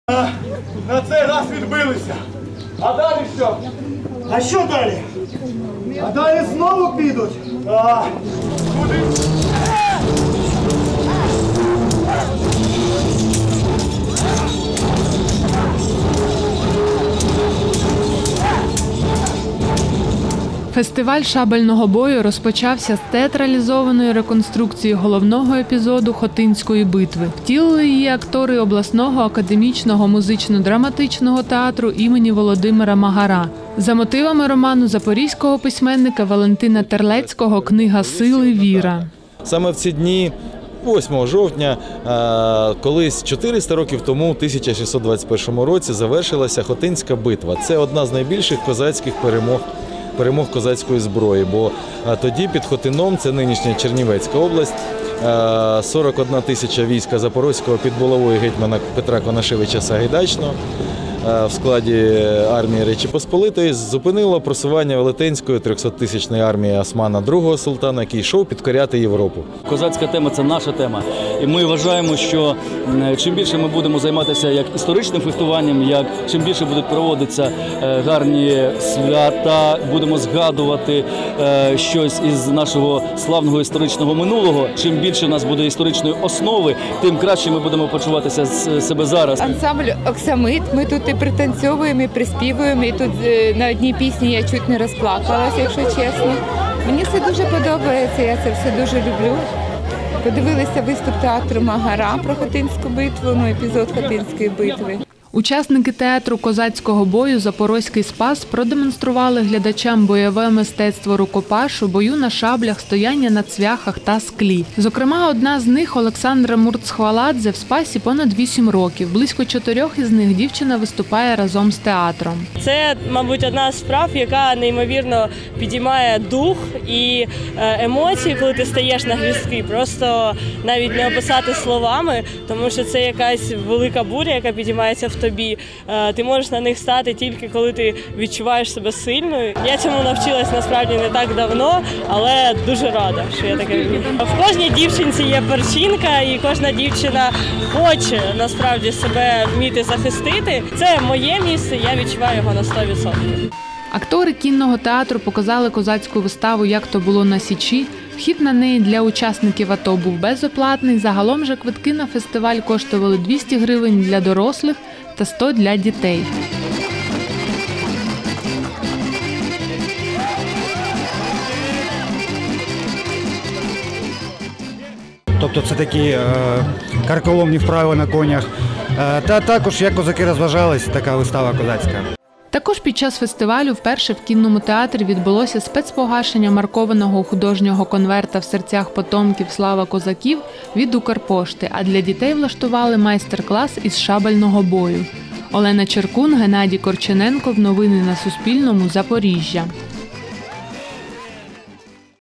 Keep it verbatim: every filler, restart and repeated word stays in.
А, на цей раз відбилися. А далі що? А що далі? А далі знову підуть. А, куди? Фестиваль шабельного бою розпочався з театралізованої реконструкції головного епізоду Хотинської битви. Втілили її актори обласного академічного музично-драматичного театру імені Володимира Магара. За мотивами роману запорізького письменника Валентина Терлецького «Книга сили. Віра». Саме в ці дні, восьмого жовтня, колись чотириста років тому, в тисяча шістсот двадцять першому році, завершилася Хотинська битва. Це одна з найбільших козацьких перемог перемог козацької зброї, бо тоді під Хотином, це нинішня Чернівецька область, сорок одна тисяча війська Запорозького під булавою гетьмана Петра Конашевича Сагайдачного в складі армії Речі Посполитої зупинило просування велетенської трьохсоттисячної армії Османа другого султана, який йшов підкоряти Європу. Козацька тема – це наша тема. І ми вважаємо, що чим більше ми будемо займатися як історичним фехтуванням, як чим більше будуть проводитися гарні свята, будемо згадувати щось із нашого славного історичного минулого, чим більше у нас буде історичної основи, тим краще ми будемо почуватися з себе зараз. Ансамбль «Оксамит». Ми тут і пританцьовуємо, і приспівуємо, і тут на одній пісні я чуть не розплакалася, якщо чесно. Мені це дуже подобається, я це все дуже люблю. Подивилися виступ театру Магара про Хотинську битву, ну, епізод Хотинської битви. Учасники театру козацького бою «Запорозький спас» продемонстрували глядачам бойове мистецтво рукопашу, бою на шаблях, стояння на цвяхах та склі. Зокрема, одна з них – Олександра Мурцхваладзе в спасі понад вісім років. Близько чотирьох із них дівчина виступає разом з театром. Це, мабуть, одна з справ, яка неймовірно підіймає дух і емоції, коли ти стаєш на гвіздки. Просто навіть не описати словами, тому що це якась велика буря, яка підіймається в тобі. Ти можеш на них стати тільки коли ти відчуваєш себе сильною. Я цьому навчилась насправді не так давно, але дуже рада, що я таке вмію. В кожній дівчинці є перчинка, і кожна дівчина хоче насправді себе вміти захистити. Це моє місце, я відчуваю його на сто відсотків. Актори кінного театру показали козацьку виставу «Як то було на Січі». Вхід на неї для учасників АТО був безоплатний. Загалом же квитки на фестиваль коштували двісті гривень для дорослих та сто для дітей. Тобто це такі е, карколомні вправи на конях. Е, та також, як козаки розважались, така вистава козацька. Також під час фестивалю вперше в кінному театрі відбулося спецпогашення маркованого художнього конверта «В серцях потомків слава козаків» від Укрпошти, а для дітей влаштували майстер-клас із шабельного бою. Олена Черкун, Геннадій Корчененков. Новини на Суспільному. Запоріжжя.